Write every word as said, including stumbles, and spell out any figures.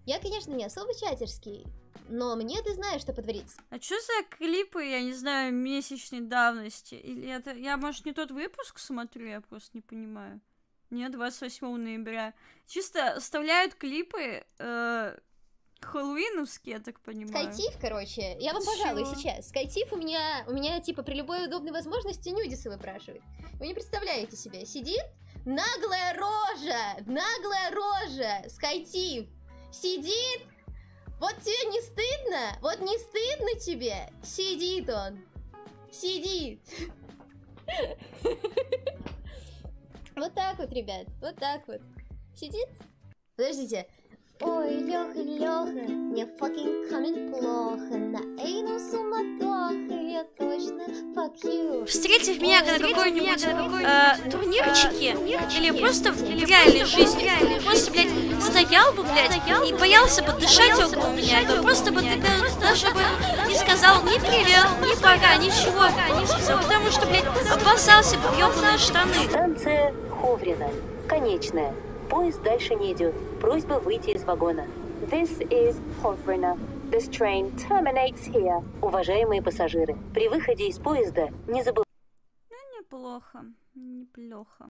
Я, конечно, не особо чатерский, но мне ты знаешь, что подварить. А что за клипы, я не знаю, месячной давности? Или это... Я, может, не тот выпуск смотрю, я просто не понимаю. Нет, двадцать восьмого ноября. Чисто вставляют клипы э, хэллоуиновские, я так понимаю. Скайтиф, короче, я вам, пожалуй, сейчас. Скайтиф у меня, у меня, типа, при любой удобной возможности нюдисы выпрашивает. Вы не представляете себе, сидит наглая рожа, наглая рожа, Скайтиф, сидит, вот тебе не стыдно, вот не стыдно тебе, сидит он, сидит. Вот так вот, ребят, вот так вот. Сидит? Подождите. Ой, Лёха, Лёха, мне fucking coming плохо. На эйну суматоха, я точно fuck you. Встретив меня на какой-нибудь э, турнирчике, или просто в реальной жизни, просто, блядь, стоял бы, блядь, и боялся бы дышать около меня, то просто бы ты даже бы не сказал ни привет, ни пока, ничего не сказал, потому что, блядь, опасался бы в ёбаные штаны. Станция Ховрина. Конечная. Поезд дальше не идет. Просьба выйти из вагона. This is Hovrina. This train terminates here. Уважаемые пассажиры, при выходе из поезда не забывайте. Ну, неплохо, неплохо.